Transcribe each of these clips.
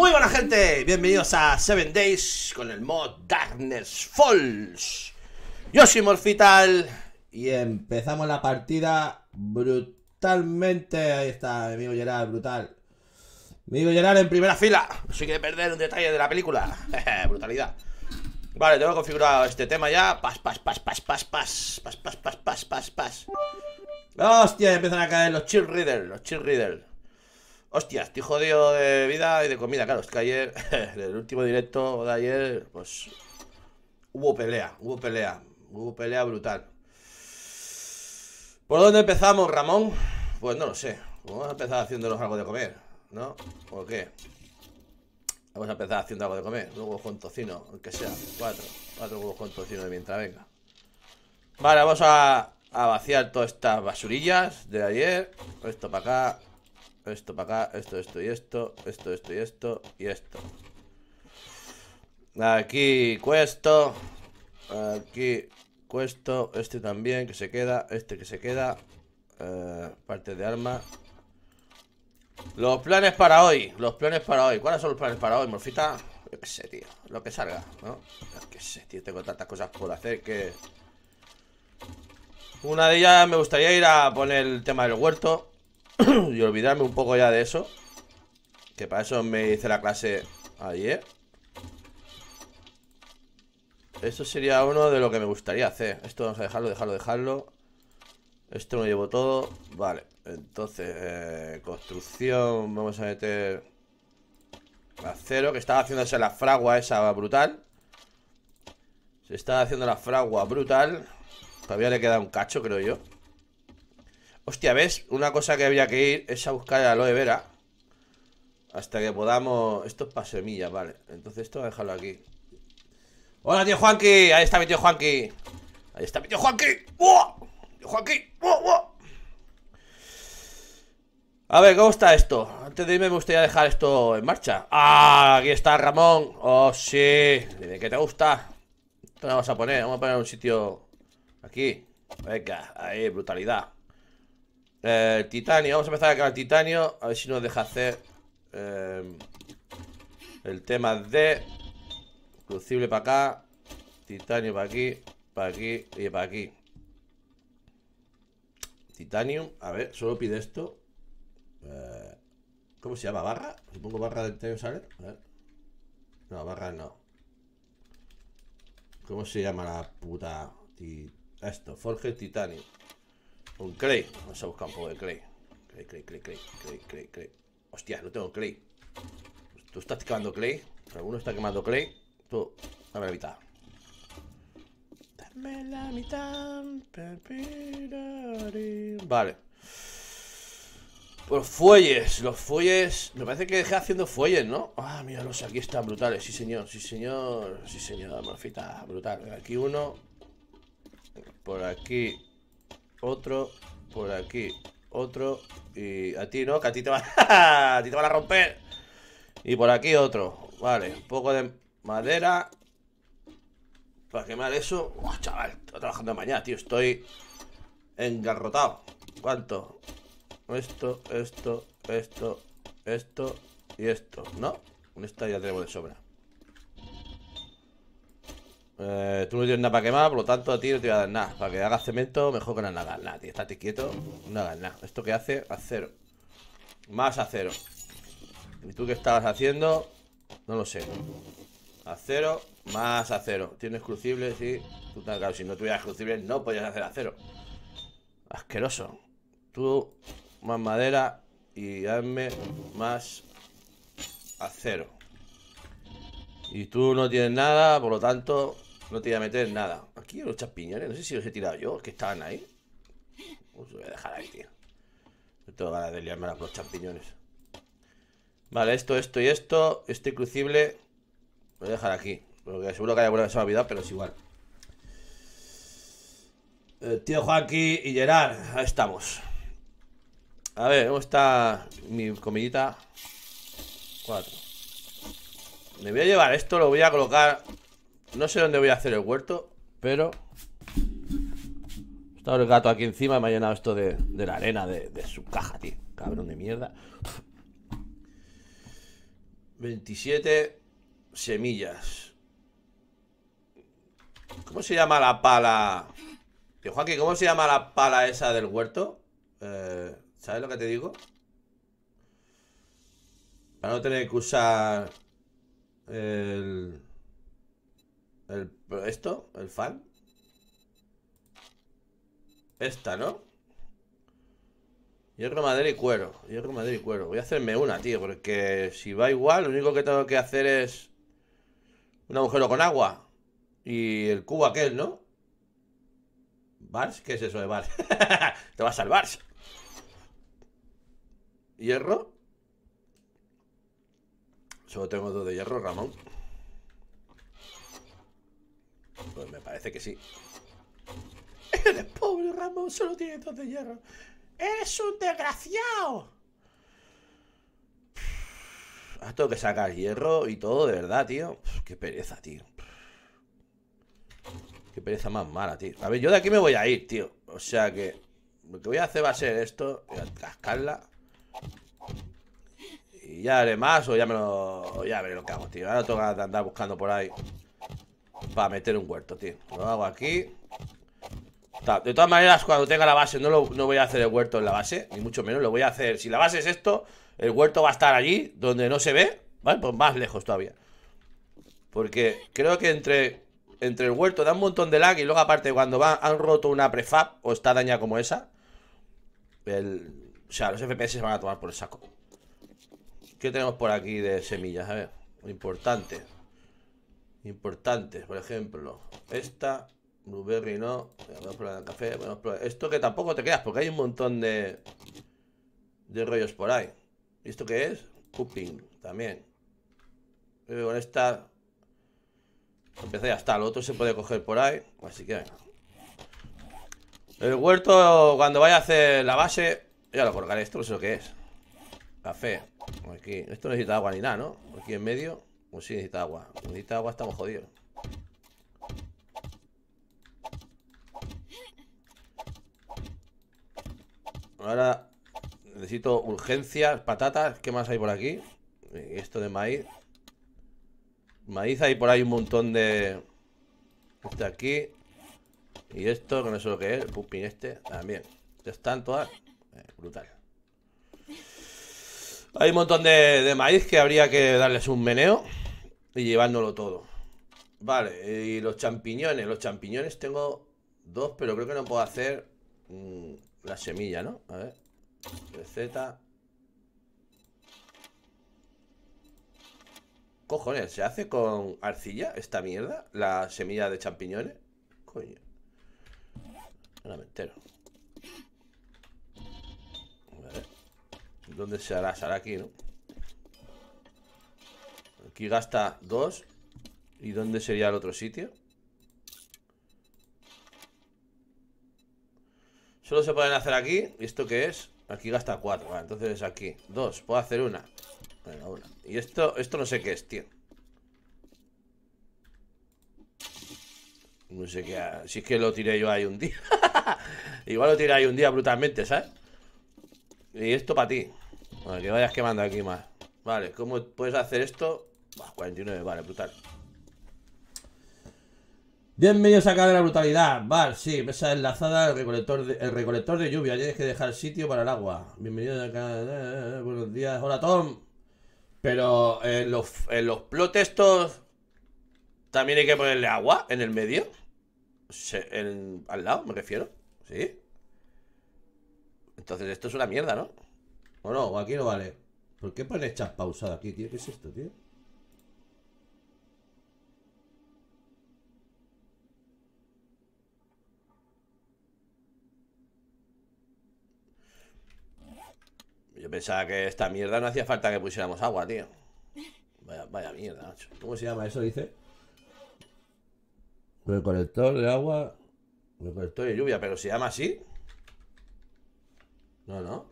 Muy buena gente, bienvenidos a 7 Days con el mod Darkness Falls. Yo soy Morphital y empezamos la partida brutalmente. Ahí está, mi amigo Gerard, brutal. Mi amigo Gerard en primera fila. No se quiere perder un detalle de la película. Brutalidad. Vale, tengo configurado este tema ya. Pas. Hostia, empiezan a caer los chill readers. Hostia, estoy jodido de vida y de comida. Claro, es que ayer, el último directo de ayer, pues hubo pelea brutal. ¿Por dónde empezamos, Ramón? Pues no lo sé. Vamos a empezar haciéndonos algo de comer, ¿no? ¿O qué? Vamos a empezar haciendo algo de comer. Huevos con tocino, aunque sea. Cuatro huevos con tocino de mientras venga. Vale, vamos a vaciar todas estas basurillas de ayer. Esto para acá. Esto para acá, esto y esto. Aquí cuesto. Aquí cuesto. Este también que se queda. Este que se queda. Parte de arma. Los planes para hoy. ¿Cuáles son los planes para hoy, Morfita? Yo qué sé, tío. Lo que salga, ¿no? Yo qué sé, tío. Tengo tantas cosas por hacer que... Una de ellas me gustaría ir a poner el tema del huerto y olvidarme un poco ya de eso, que para eso me hice la clase ayer. Eso sería uno de lo que me gustaría hacer. Esto vamos a dejarlo. Esto lo llevo todo. Vale, entonces construcción. Vamos a meter acero, que estaba haciéndose la fragua esa brutal. Se está haciendo la fragua brutal. Todavía le queda un cacho, creo yo. Hostia, ¿ves? Una cosa que habría que ir es a buscar el aloe vera hasta que podamos... Esto es para semillas, vale. Entonces esto voy a dejarlo aquí. ¡Hola, tío Juanqui! Ahí está mi tío Juanqui. ¡Buah! ¡Tío Juanqui! ¡Buah! A ver, ¿cómo está esto? Antes de irme me gustaría dejar esto en marcha. ¡Ah! Aquí está Ramón. ¡Oh, sí! Dime que te gusta. Esto lo vamos a poner. Vamos a poner un sitio aquí. Venga, ahí, brutalidad. Titanio, vamos a empezar a crear titanio. A ver si nos deja hacer el tema de crucible para acá, titanio para aquí y para aquí. Titanium, a ver, solo pide esto. ¿Cómo se llama? ¿Barra? Si pongo barra de titanio sale. A ver. No, barra no. ¿Cómo se llama la puta? Esto, forge titanio. Un clay, vamos a buscar un poco de clay. Clay. Hostia, no tengo clay. ¿Tú estás quemando clay? ¿Alguno está quemando clay? Tú, dame la mitad. Dame la mitad. Vale. Los fuelles. Me parece que dejé haciendo fuelles, ¿no? Ah, míralos, aquí están brutales. Sí, señor. Morfita, brutal. Aquí uno. Por aquí. Otro, por aquí, otro. Y a ti, ¿no? Que a ti te van a te van a romper. Y por aquí otro. Vale, un poco de madera para quemar eso. Uah, chaval, estoy trabajando de mañana, tío. Estoy engarrotado. ¿Cuánto? Esto y esto, ¿no? Con esta ya tenemos de sobra. Tú no tienes nada para quemar, por lo tanto a ti no te voy a dar nada. Para que hagas cemento, mejor que no hagas nada, tío. Estate quieto, no hagas nada. ¿Esto qué hace? Acero. Más acero. ¿Y tú qué estabas haciendo? No lo sé. Acero, más acero. ¿Tienes crucibles? Sí. Tú, claro, si no tuvieras crucibles no podías hacer acero. Asqueroso. Tú, más madera y hazme más acero. Y tú no tienes nada, por lo tanto... No te voy a meter nada. Aquí hay los champiñones, no sé si los he tirado yo, que estaban ahí. Los voy a dejar ahí, tío. No tengo ganas de liarme los champiñones. Vale, esto y esto. Este crucible lo voy a dejar aquí. Porque seguro que hay alguna que se me ha olvidado, pero es igual. Tío Juanqui y Gerard, ahí estamos. A ver, ¿cómo está mi comidita? 4. Me voy a llevar esto, lo voy a colocar. No sé dónde voy a hacer el huerto, pero está el gato aquí encima. Me ha llenado esto de la arena de su caja, tío. Cabrón de mierda. 27 semillas. ¿Cómo se llama la pala? Tío, Joaquín, ¿cómo se llama la pala esa del huerto? ¿Sabes lo que te digo? Para no tener que usar el... el fan. Esta, ¿no? Hierro, madera y cuero. Hierro, madera y cuero. Voy a hacerme una, tío, porque si va igual, lo único que tengo que hacer es un agujero con agua. Y el cubo aquel, ¿no? ¿Bars? ¿Qué es eso de Bars? Te vas al Bars. ¿Hierro? Solo tengo 2 de hierro, Ramón. Pues me parece que sí. Eres pobre, Ramón, solo tiene 2 de hierro. ¡Eres un desgraciado! Tengo que sacar hierro y todo, de verdad, tío. Qué pereza, tío. Qué pereza más mala, tío. A ver, yo de aquí me voy a ir, tío. O sea que lo que voy a hacer va a ser esto. Voy a cascarla. Y ya haré más o ya ya veré lo que hago, tío. Ahora tengo que andar buscando por ahí para meter un huerto, tío. Lo hago aquí. De todas maneras, cuando tenga la base, no voy a hacer el huerto en la base, ni mucho menos. Lo voy a hacer. Si la base es esto, el huerto va a estar allí, donde no se ve, ¿vale? Pues más lejos todavía. Porque creo que entre el huerto da un montón de lag. Y luego aparte cuando han roto una prefab o está dañada como esa, o sea, los FPS se van a tomar por el saco. ¿Qué tenemos por aquí de semillas? A ver, importante. Importantes, por ejemplo, esta blueberry no. Vamos a probar el café. Esto que tampoco te creas, porque hay un montón de rollos por ahí. ¿Y esto qué es? Cupping, también. Con esta empecé, ya está. Lo otro se puede coger por ahí. Así que venga. El huerto, cuando vaya a hacer la base, ya lo colocaré. Esto no sé lo que es. Café. Aquí. Esto no necesita agua ni nada, ¿no? Aquí en medio. Pues sí, necesita agua. Necesita agua, estamos jodidos. Ahora necesito urgencias, patatas. ¿Qué más hay por aquí? Esto de maíz. Maíz hay por ahí un montón de... Este aquí. Y esto, que no sé lo que es. El pumping este, también. Ya están todas. Brutal. Hay un montón de maíz que habría que darles un meneo y llevárnoslo todo. Vale, y los champiñones. Los champiñones tengo 2, pero creo que no puedo hacer la semilla, ¿no? A ver. Receta. Cojones, ¿se hace con arcilla esta mierda? La semilla de champiñones. Coño. Ahora me entero. A ver. ¿Dónde se hará? Se hará aquí, ¿no? Aquí gasta 2. ¿Y dónde sería el otro sitio? Solo se pueden hacer aquí. ¿Y esto qué es? Aquí gasta 4. Vale, entonces es aquí 2. Puedo hacer una. Venga, una. Y esto no sé qué es, tío. No sé qué. Si es que lo tiré yo ahí un día. Igual lo tiré ahí un día brutalmente, ¿sabes? Y esto para ti. Vale, que vayas quemando aquí más. Vale, ¿cómo puedes hacer esto? 49, vale, brutal. Bienvenidos a de la brutalidad. Vale, sí, mesa enlazada, el recolector de lluvia. Tienes que dejar sitio para el agua. Bienvenido acá. Buenos días. Hola, Tom. Pero en los plot estos también hay que ponerle agua en el medio. Al lado, me refiero. ¿Sí? Entonces esto es una mierda, ¿no? O no, o aquí no vale. ¿Por qué pone chat pausado aquí, tío? ¿Qué es esto, tío? Yo pensaba que esta mierda no hacía falta que pusiéramos agua, tío. Vaya mierda, macho. ¿Cómo se llama eso, dice? Recolector de agua. Recolector de lluvia, pero se llama así. No, no.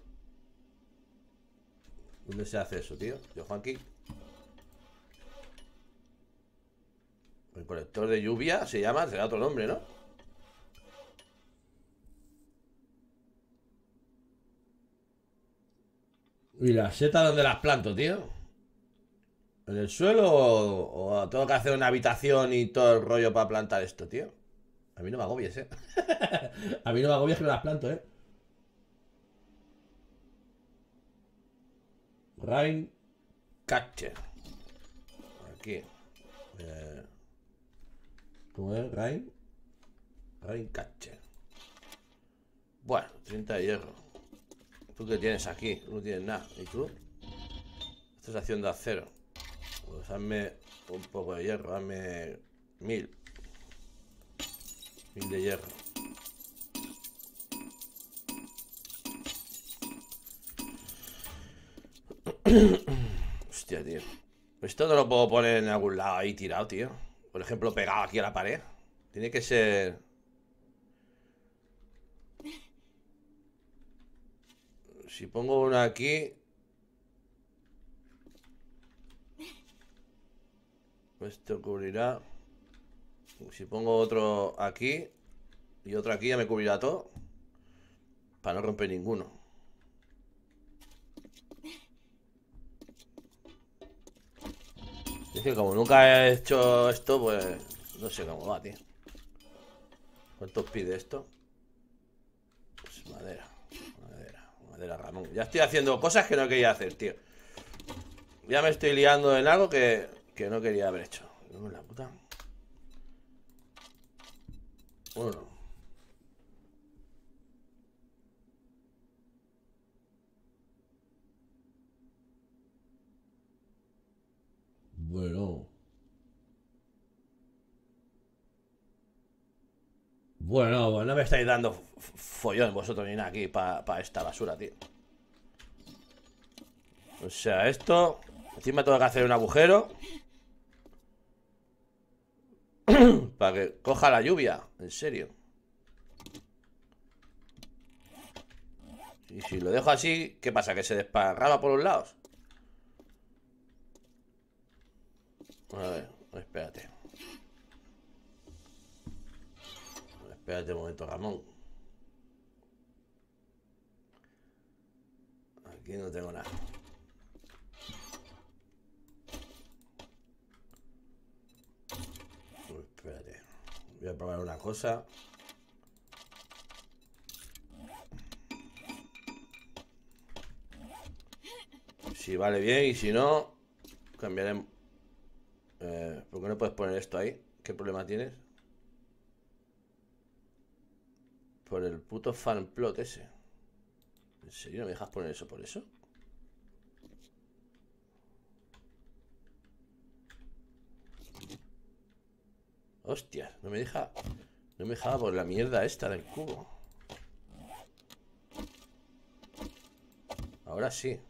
¿Dónde se hace eso, tío? Yo, Juanqui. Recolector de lluvia se llama, será otro nombre, ¿no? ¿Y las setas dónde las planto, tío? ¿En el suelo o tengo que hacer una habitación y todo el rollo para plantar esto, tío? A mí no me agobies, A mí no me agobies que me las planto, Rain Catcher. Aquí. ¿Cómo es? Rain Catcher. Bueno, 30 de hierro. ¿Tú qué tienes aquí? No tienes nada. ¿Y tú? Estás haciendo acero. Pues hazme un poco de hierro. Hazme 1000. 1000 de hierro. Hostia, tío. Esto no lo puedo poner en algún lado ahí tirado, tío. Por ejemplo, pegado aquí a la pared. Tiene que ser... Si pongo uno aquí... Esto cubrirá... Si pongo otro aquí y otro aquí, ya me cubrirá todo. Para no romper ninguno. Es que como nunca he hecho esto, pues no sé cómo va, tío. ¿Cuánto pide esto? Pues madera, Ramón. Ya estoy haciendo cosas que no quería hacer, tío. Ya me estoy liando en algo que no quería haber hecho. No me la puta. Uno. Bueno. Bueno, pues no me estáis dando follón vosotros ni nada aquí para esta basura, tío. O sea, esto... Encima tengo que hacer un agujero para que coja la lluvia. En serio. Y si lo dejo así, ¿qué pasa? ¿Que se desparrama por los lados? A ver, espérate. Espérate un momento, Ramón. Aquí no tengo nada. Espérate. Voy a probar una cosa. Si vale bien y si no, cambiaremos. ¿Por qué no puedes poner esto ahí? ¿Qué problema tienes? Por el puto fanplot ese. ¿En serio no me dejas poner eso por eso? Hostia, no me deja. No me dejaba por la mierda esta del cubo. Ahora sí.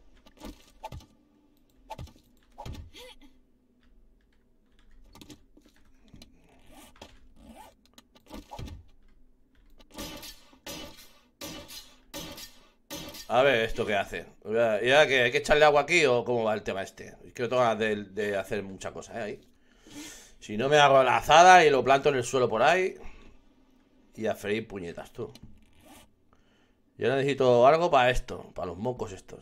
A ver, ¿esto qué hace? ¿Ya que hay que echarle agua aquí o cómo va el tema este? Es que no tengo ganas de hacer mucha cosa, ahí. Si no me hago la azada y lo planto en el suelo por ahí. Y a freír puñetas, tú. Yo necesito algo para esto, para los mocos estos.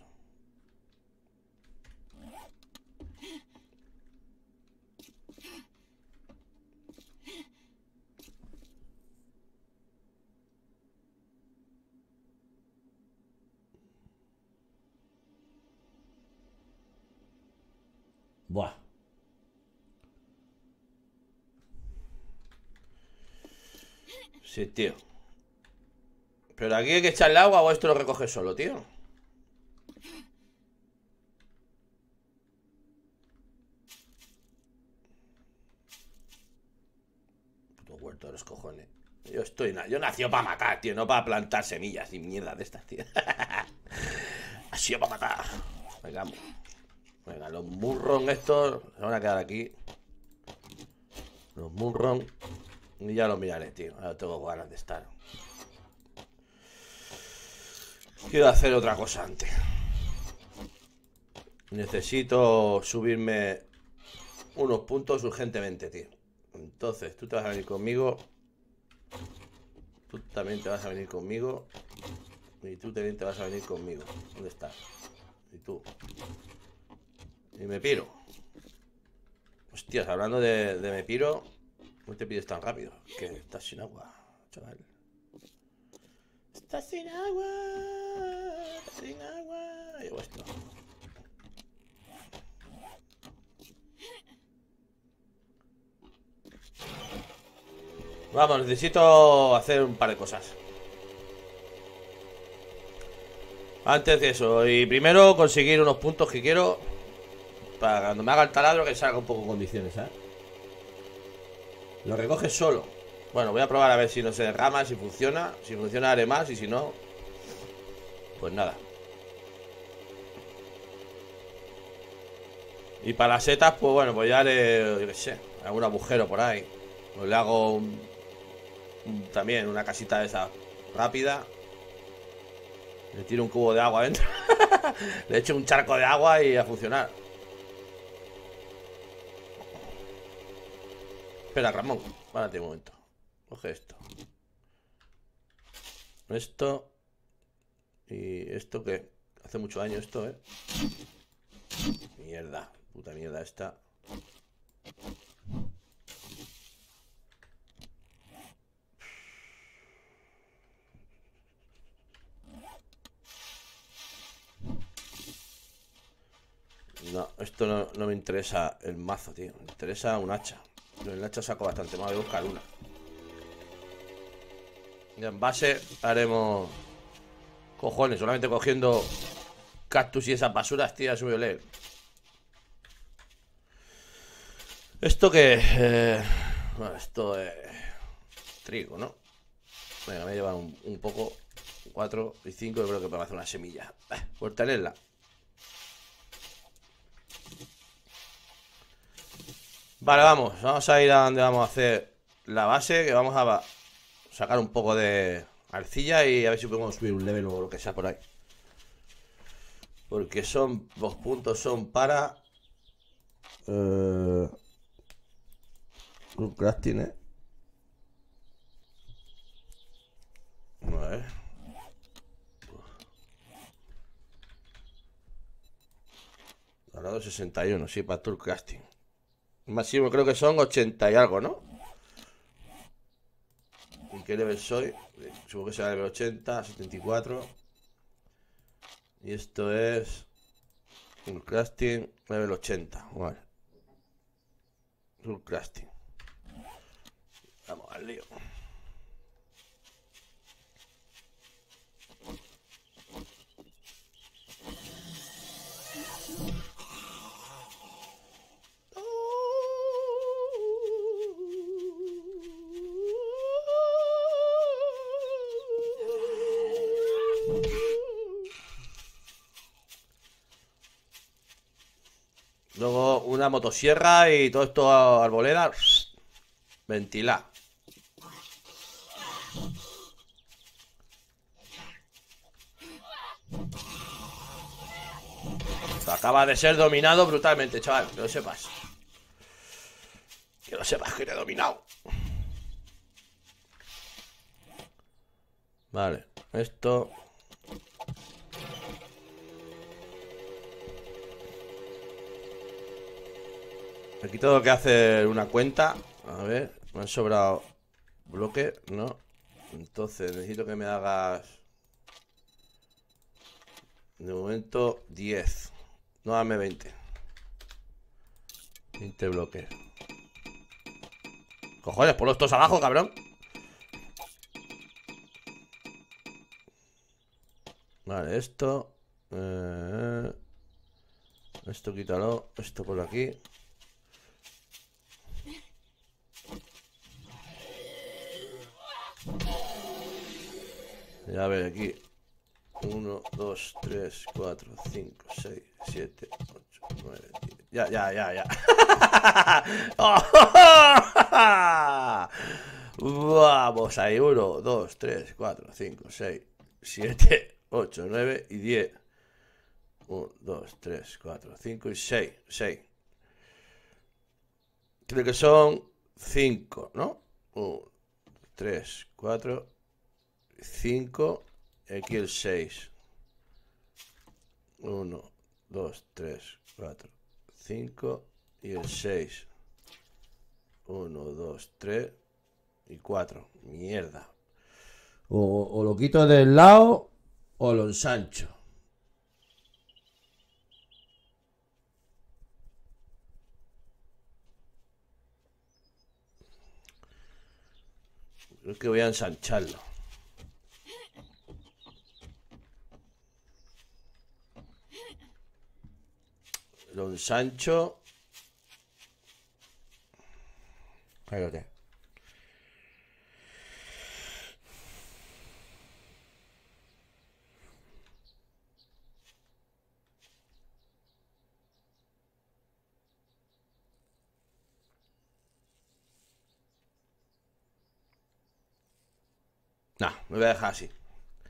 Buah. Sí, tío. Pero aquí hay que echarle agua o esto lo recoge solo, tío. Puto huerto de los cojones. Yo nací para matar, tío, no para plantar semillas y mierda de estas, tío. Ha sido para matar. Venga, los murrón estos se van a quedar aquí. Los murrón. Y ya los miraré, tío. Ahora tengo ganas de estar. Quiero hacer otra cosa antes. Necesito subirme unos puntos urgentemente, tío. Entonces, tú te vas a venir conmigo. Tú también te vas a venir conmigo. Y tú también te vas a venir conmigo. ¿Dónde estás? Y tú. Y me piro. Hostias, hablando de me piro. No te pides tan rápido. Que estás sin agua, chaval. Estás sin agua. Sin agua. Llevo esto. Vamos, necesito hacer un par de cosas. Antes de eso. Y primero conseguir unos puntos que quiero. Para cuando me haga el taladro que salga un poco en condiciones, ¿eh? Lo recoges solo. Bueno, voy a probar a ver si no se derrama, si funciona. Si funciona haré más y si no, pues nada. Y para las setas, pues bueno, pues ya haré, yo qué sé, algún agujero por ahí. Pues le hago también una casita de esa rápida. Le tiro un cubo de agua dentro. Le echo un charco de agua y a funcionar. Espera, Ramón, párate un momento. Coge esto. Esto. Y esto que hace mucho daño esto, Mierda, puta mierda esta. No, esto no me interesa el mazo, tío. Me interesa un hacha. Yo en el hacha saco bastante más, voy a buscar una. Y en base haremos... Cojones, solamente cogiendo cactus y esas basuras, tío, ya se me voy a leer. Esto que... bueno, esto es... trigo, ¿no? Venga, me lleva un poco. 4 y 5, yo creo que me hacer una semilla. Por tenerla. Vale, vamos a ir a donde vamos a hacer la base. Que vamos a sacar un poco de arcilla y a ver si podemos subir un level o lo que sea por ahí. Porque los puntos son para un crafting, A ver. Grado 61, sí, para tool crafting. Máximo creo que son 80 y algo, ¿no? ¿En qué level soy? Supongo que será level 80, 74. Y esto es... tool crafting, level 80. Vale. Tool crafting. Vamos al lío. Luego una motosierra y todo esto arboleda. Ventilar. Acaba de ser dominado brutalmente, chaval. Que lo sepas. Que lo sepas que te he dominado. Vale, esto... Aquí tengo que hacer una cuenta. A ver, me han sobrado bloques, ¿no? Entonces necesito que me hagas... De momento 10. No, dame 20. 20 bloques. Cojones, ponlos todos abajo, cabrón. Vale, esto. Esto quítalo. Esto por aquí. Ya a ver aquí. 1, 2, 3, 4, 5, 6, 7, 8, 9, 10. Ya. Vamos ahí. 1, 2, 3, 4, 5, 6, 7, 8, 9 y 10. 1, 2, 3, 4, 5 y 6. 6. Creo que son 5, ¿no? 1, 3, 4, 5. Aquí el 6. 1, 2, 3, 4, 5 y el 6. 1, 2, 3 y 4. Mierda. O lo quito del lado o lo ensancho. Creo que voy a ensancharlo. Lo ensancho. Ahí lo tengo. No, me voy a dejar así.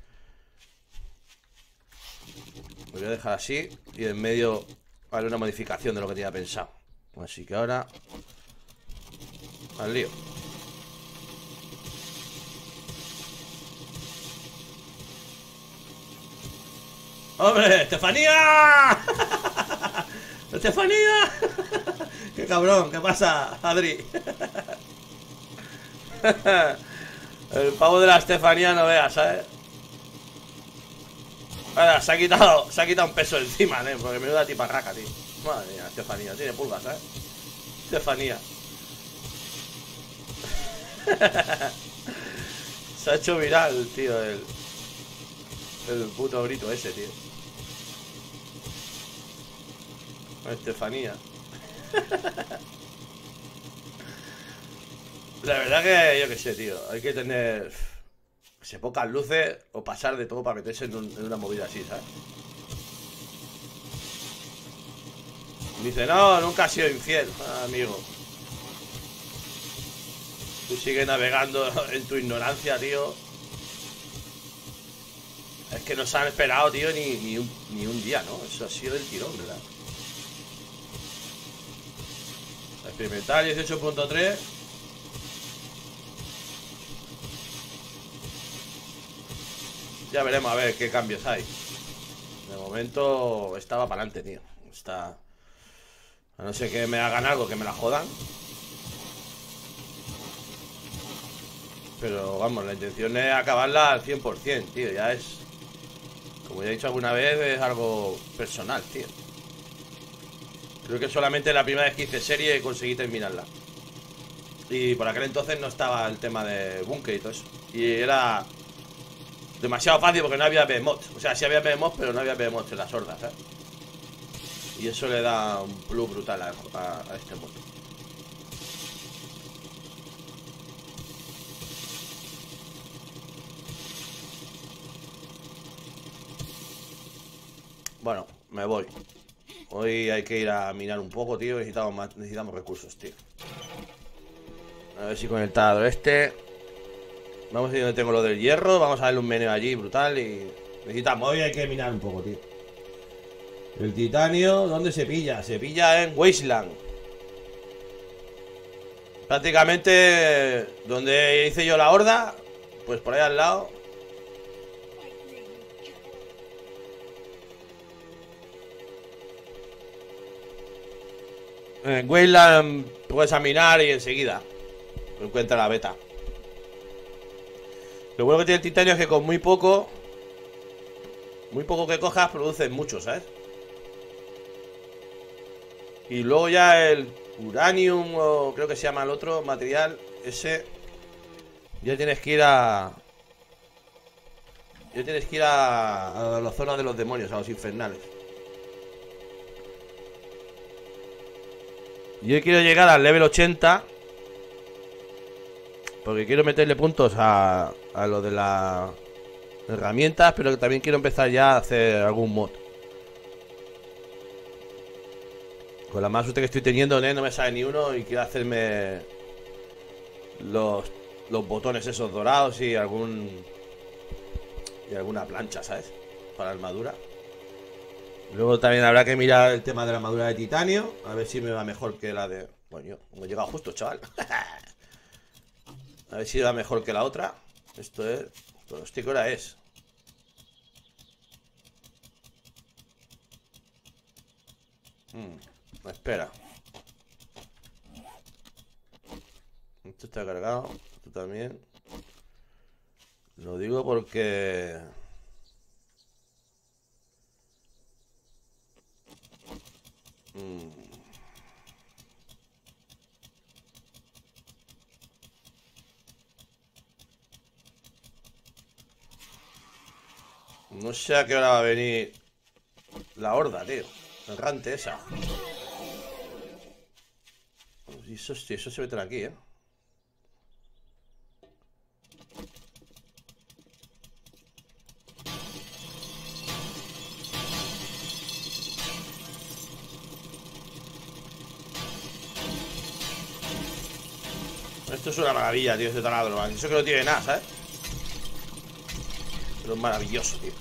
Me voy a dejar así. Y en medio haré una modificación de lo que tenía pensado. Así que ahora al lío. ¡Hombre! ¡Estefanía! ¡Estefanía! ¡Qué cabrón! ¿Qué pasa, Adri? El pavo de la Estefanía no veas, ¿sabes? Ahora, se ha quitado un peso encima, ¿eh? Porque menuda tiparraca, tío. Madre mía, Estefanía, tiene pulgas, ¿sabes? Estefanía. Se ha hecho viral, tío, el puto grito ese, tío. Estefanía. La verdad que yo qué sé, tío. Hay que tener pocas luces o pasar de todo para meterse en una movida así, ¿sabes? Dice, no, nunca has sido infiel, amigo. Tú sigues navegando en tu ignorancia, tío. Es que no se han esperado, tío, ni un día, ¿no? Eso ha sido del tirón, ¿verdad? Experimental 18.3. Ya veremos a ver qué cambios hay. De momento estaba para adelante, tío. Está... A no ser que me hagan algo que me la jodan. Pero vamos, la intención es acabarla al 100%, tío. Ya es... Como ya he dicho alguna vez, es algo personal, tío. Creo que solamente la primera vez que hice serie conseguí terminarla. Y por aquel entonces no estaba el tema de búnker y todo eso. Y era demasiado fácil porque no había behemoth. O sea, sí había behemoth, pero no había behemoth en las hordas, ¿eh? Y eso le da un plus brutal a este mod. Bueno, me voy. Hoy hay que ir a minar un poco, tío. Necesitamos recursos, tío. A ver si con el taladro este. Vamos a ir donde tengo lo del hierro. Vamos a darle un meneo allí brutal. Y necesitamos. Hoy hay que minar un poco, tío. El titanio, ¿dónde se pilla? Se pilla en Wasteland. Prácticamente donde hice yo la horda. Pues por ahí al lado. En Wasteland puedes minar y enseguida encuentra la beta. Lo bueno que tiene el titanio es que con muy poco que cojas produces mucho, ¿sabes? Y luego ya el uranium, o creo que se llama el otro material, ese ya tienes que ir a... Ya tienes que ir a la zona de los demonios, a los infernales. Yo quiero llegar al level 80 porque quiero meterle puntos a lo de las herramientas, pero que también quiero empezar ya a hacer algún mod. Con la mala suerte que estoy teniendo, no me sale ni uno y quiero hacerme los botones esos dorados y alguna plancha, ¿sabes? Para la armadura. Luego también habrá que mirar el tema de la armadura de titanio, a ver si me va mejor que la de... Bueno, me he llegado justo, chaval. A ver si va mejor que la otra. Esto es... Pero hostia, ¿qué hora es? Espera. Esto está cargado. Esto también. Lo digo porque... No sé a qué hora va a venir la horda, tío. Errante esa. Y eso, sí, eso se meten aquí, ¿eh? Esto es una maravilla, tío, este taladro. Eso que no tiene nada, ¿sabes? Pero es maravilloso, tío.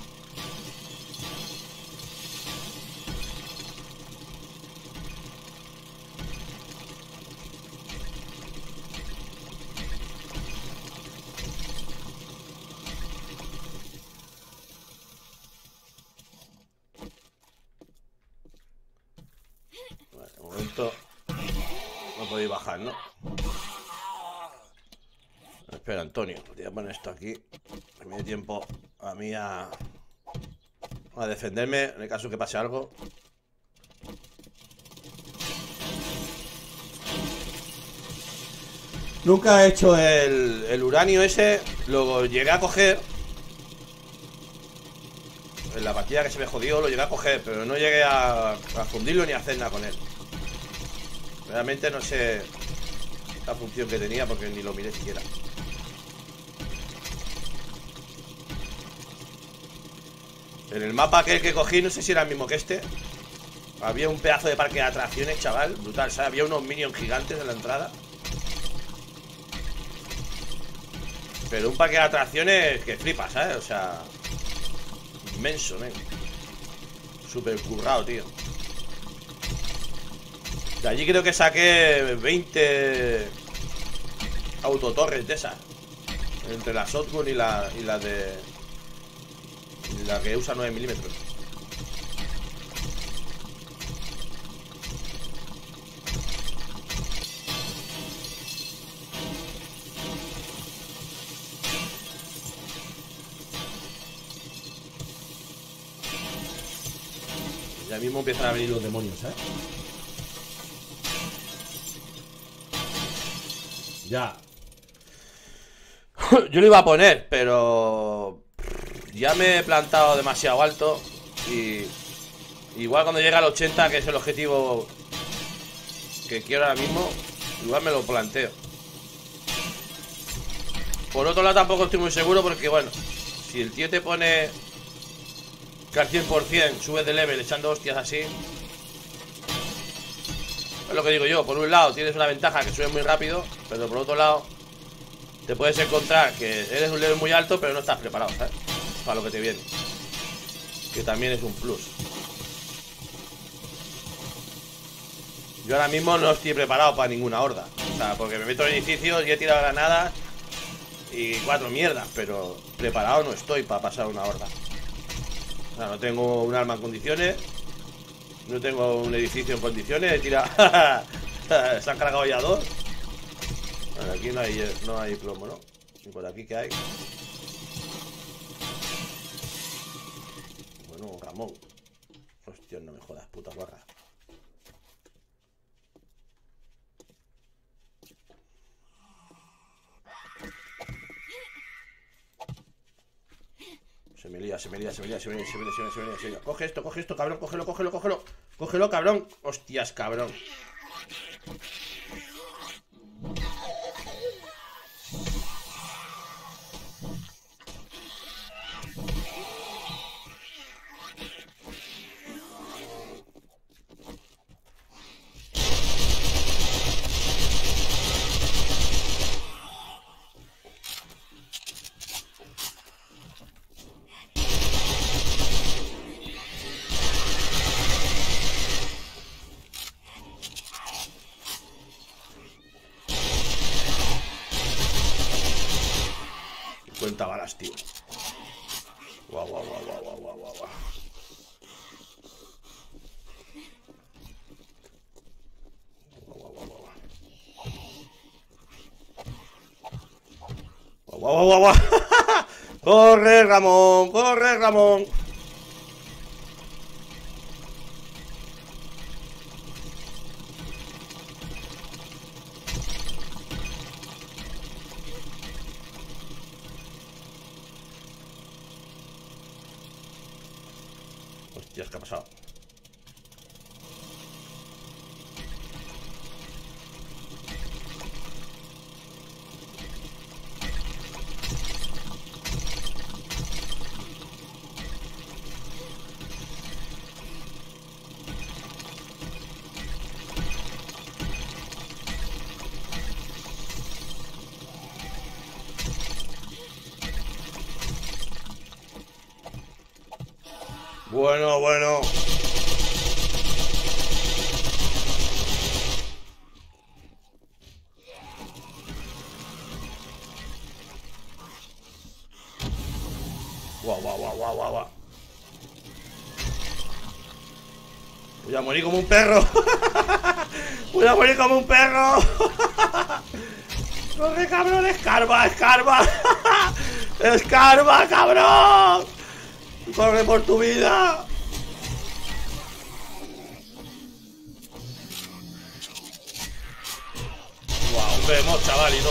Vale, de momento no podéis bajar, ¿no? Espera, Antonio, voy a poner esto aquí. Que me dé tiempo a mí a defenderme en el caso que pase algo. Nunca he hecho el uranio ese. Luego llegué a coger. En la partida que se me jodió lo llegué a coger, pero no llegué a fundirlo ni a hacer nada con él. Realmente no sé la función que tenía porque ni lo miré siquiera. En el mapa que cogí, no sé si era el mismo que este. Había un pedazo de parque de atracciones, chaval. Brutal, ¿sabes? Había unos minions gigantes en la entrada. Pero un parque de atracciones que flipas, ¿sabes? O sea, inmenso, ¿eh? Súper currado, tío. De allí creo que saqué 20 autotorres de esas. Entre la shotgun y la de... Y la que usa 9 milímetros. Ya mismo empiezan a venir los demonios, ¿eh? Ya. Yo lo iba a poner, pero... Ya me he plantado demasiado alto. Y... Igual cuando llegue al 80, que es el objetivo que quiero ahora mismo, igual me lo planteo. Por otro lado tampoco estoy muy seguro porque, bueno, si el tío te pone que al 100% subes de level echando hostias así, es lo que digo yo. Por un lado tienes una ventaja que subes muy rápido, pero por otro lado te puedes encontrar que eres un level muy alto pero no estás preparado, ¿sabes? Para lo que te viene, que también es un plus. Yo ahora mismo no estoy preparado para ninguna horda. O sea, porque me meto en edificios y he tirado granadas y 4 mierdas, pero preparado no estoy para pasar una horda. O sea, no tengo un arma en condiciones, no tengo un edificio en condiciones. He tirado... Se han cargado ya 2. Bueno, aquí no hay plomo, ¿no? ¿Y por aquí qué hay? Bueno, un Ramón. Hostia, no me jodas, puta guarra. Se me lía. Coge esto, cabrón, cógelo, cabrón. Hostias, cabrón. Cuenta balas, tío. Guau. ¡Guau, guau, guau! ¡Corre, Ramón! ¡Corre, Ramón! Hostias, ¿qué ha pasado? Bueno, bueno. Guau, guau, guau, guau, guau, guau. Voy a morir como un perro. Voy a morir como un perro. Corre, cabrón, escarba, escarba. Escarba, cabrón. Corre por tu vida. Wow, vemos, chavalito.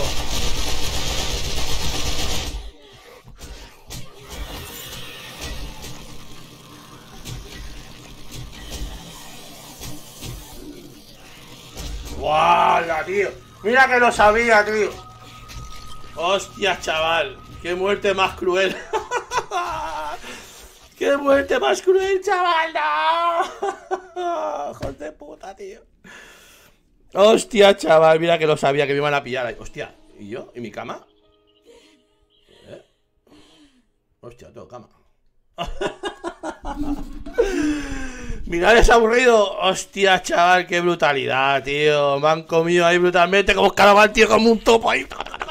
¡Wala, tío! Mira que lo sabía, tío. Hostia, chaval. Qué muerte más cruel. ¡Qué muerte más cruel, chaval! ¡No! ¡Hijos de puta, tío! Hostia, chaval. Mira que lo sabía que me iban a pillar ahí. Hostia. ¿Y yo? ¿Y mi cama? Hostia, tengo cama. Mirad, es aburrido. Hostia, chaval, qué brutalidad, tío. Me han comido ahí brutalmente como escaraman, tío, como un topo ahí.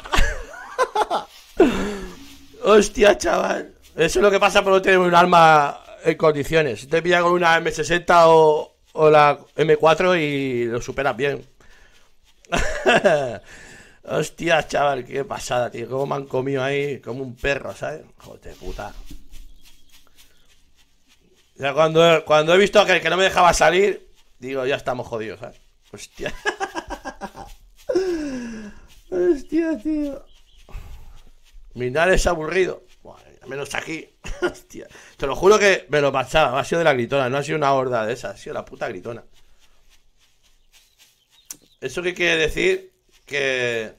Hostia, chaval. Eso es lo que pasa por no tener un arma en condiciones. Si te pillan con una M60 o la M4 y lo superas bien. Hostia, chaval, qué pasada, tío. Cómo me han comido ahí como un perro, ¿sabes? Joder, de puta. Ya cuando he visto que no me dejaba salir, digo, ya estamos jodidos, ¿sabes? Hostia. Hostia, tío. Minar es aburrido. Bueno, al menos aquí. Hostia. Te lo juro que me lo pasaba. Ha sido de la gritona, no ha sido una horda de esas. Ha sido la puta gritona. ¿Eso qué quiere decir? Que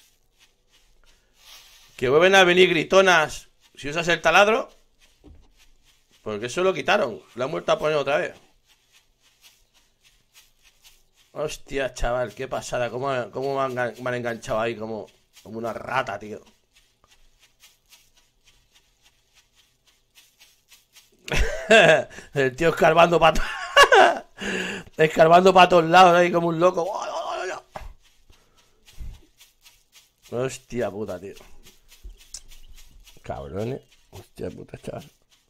vuelven a venir gritonas si usas el taladro. Porque eso lo quitaron. Lo han vuelto a poner otra vez. Hostia, chaval, qué pasada. ¿Cómo me han enganchado ahí como una rata, tío? El tío escarbando para escarbando para todos lados ahí como un loco. Hostia puta, tío. Cabrones. Hostia puta, chaval.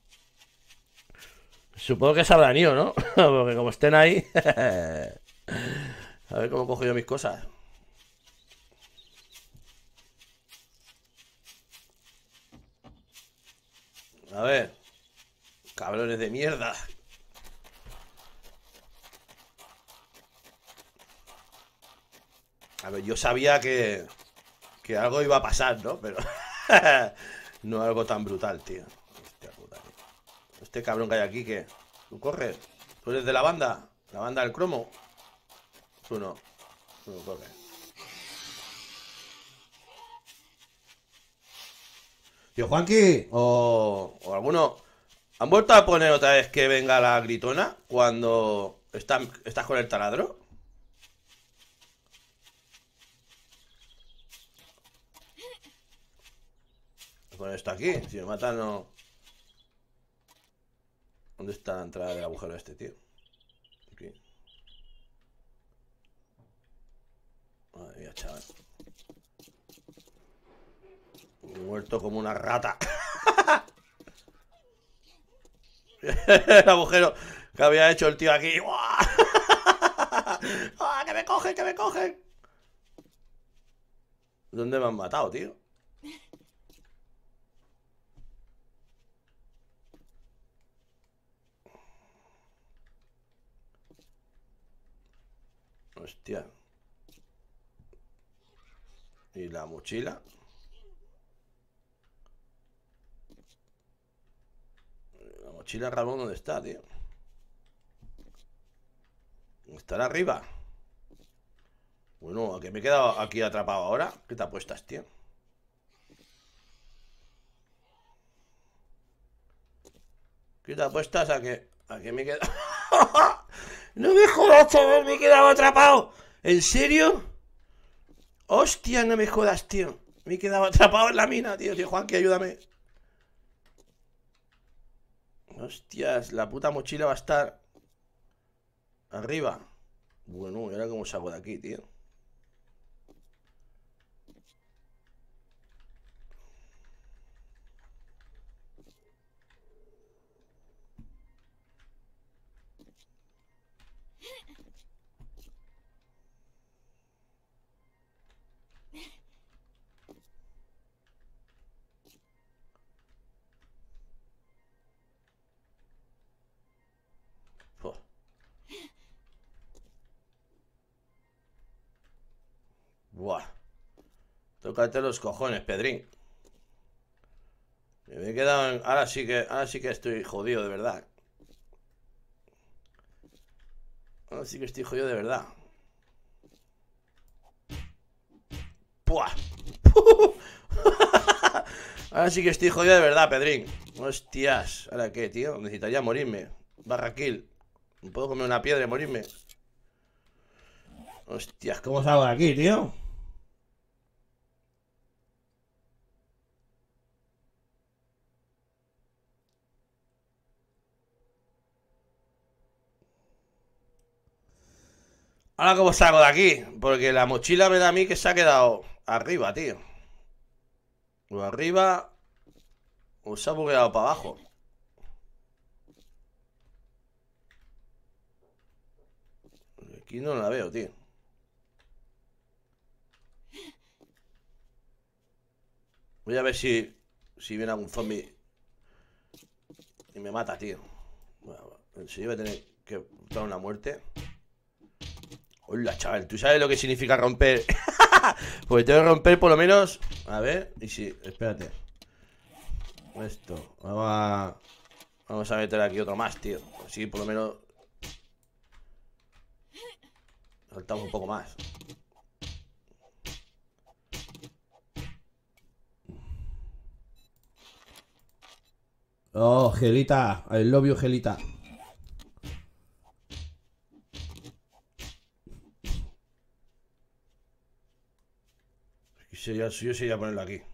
Supongo que se habrán ido, ¿no? Porque como estén ahí. A ver cómo cojo yo mis cosas. A ver. Cabrones de mierda. A ver, yo sabía que algo iba a pasar, ¿no? Pero no algo tan brutal, tío. Hostia puta, tío. Este cabrón que hay aquí, ¿qué? ¿Tú corres? ¿Tú eres de la banda? ¿La banda del cromo? Tú no. Tú no corres. Tío Juanqui, o alguno. ¿Han vuelto a poner otra vez que venga la gritona cuando estás con el taladro? Poner esto aquí, si me matan no. ¿Dónde está la entrada del agujero este, tío? Aquí. Madre mía, chaval. Muerto como una rata. El agujero que había hecho el tío aquí. ¡Ah, que me cogen, que me cogen! ¿Dónde me han matado, tío? Hostia. ¿Y la mochila? La mochila Ramón, ¿dónde está, tío? ¿Estará arriba? Bueno, ¿a qué me he quedado aquí atrapado ahora? ¿Qué te apuestas, tío? ¿Qué te apuestas a que me he quedado? No me jodas, chaval, me he quedado atrapado. ¿En serio? Hostia, no me jodas, tío. Me he quedado atrapado en la mina, tío. Tío, Juan, que ayúdame. Hostias, la puta mochila va a estar arriba. Bueno, ¿y ahora cómo salgo de aquí, tío? Oh. Buah. Tócate los cojones, Pedrín. Me he quedado en... Ahora sí que estoy jodido de verdad. Ahora sí que estoy jodido de verdad. ¡Puah! Ahora sí que estoy jodido de verdad, Pedrín. Hostias. ¿Ahora qué, tío? Necesitaría morirme. Barra kill. ¿Me puedo comer una piedra y morirme? Hostias, ¿cómo salgo de aquí, tío? Ahora, ¿cómo salgo de aquí? Porque la mochila me da a mí que se ha quedado arriba, tío. O arriba o se ha bugueado para abajo. Aquí no la veo, tío. Voy a ver si viene algún zombie y me mata, tío. Bueno, si yo voy a tener que dar una muerte. Hola, chaval, ¿tú sabes lo que significa romper? Pues tengo que romper por lo menos. A ver, y si... Espérate. Esto. Vamos a meter aquí otro más, tío. Así por lo menos saltamos un poco más. Oh, Gelita. I love you, Gelita. Sería suyo sería ponerlo aquí.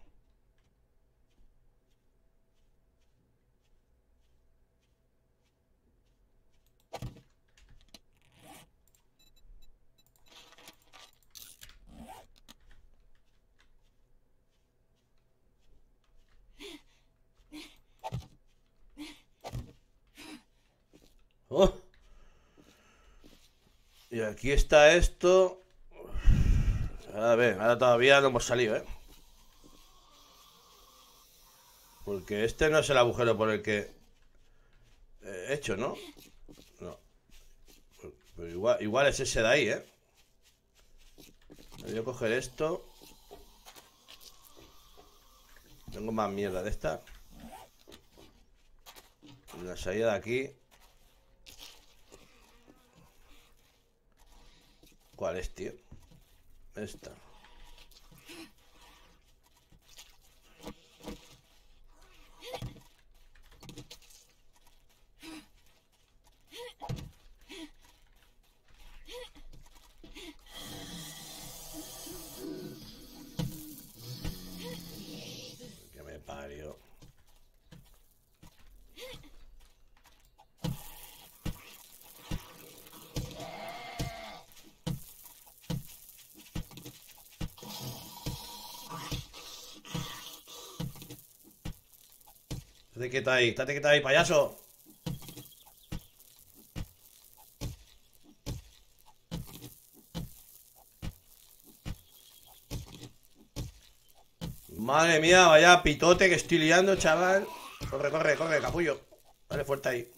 Oh. Y aquí está esto. A ver, ahora todavía no hemos salido, ¿eh? Porque este no es el agujero por el que he hecho, ¿no? No. Pero igual es ese de ahí, ¿eh? Voy a coger esto. Tengo más mierda de esta. Y la salida de aquí. ¿Cuál es, tío? Esta. Que me parió. Estate quieto ahí, payaso. Madre mía, vaya pitote que estoy liando, chaval. Corre, corre, corre, capullo. Dale fuerte ahí.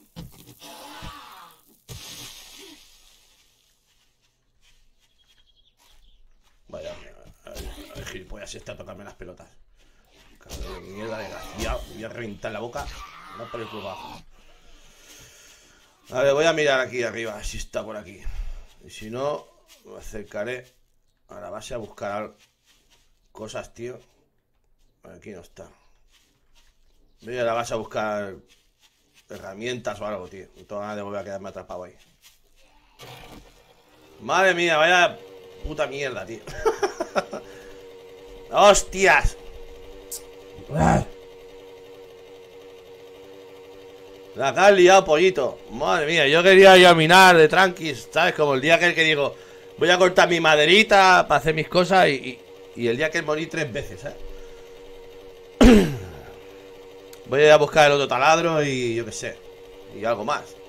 gilipollas está a tocarme las pelotas. Cabrón de mierda, desgraciado. Voy a reventar la boca. No por el culo abajo. A ver, voy a mirar aquí arriba, si está por aquí. Y si no, me acercaré a la base a buscar cosas, tío. Aquí no está. Voy a la base a buscar herramientas o algo, tío. No tengo ganas de volver a quedarme atrapado ahí. Madre mía, vaya puta mierda, tío. ¡Hostias! La que has liado, pollito. Madre mía, yo quería ir a minar de tranquis, ¿sabes? Como el día que digo, voy a cortar mi maderita para hacer mis cosas y el día que morí 3 veces, ¿eh? Voy a ir a buscar el otro taladro y yo qué sé. Y algo más.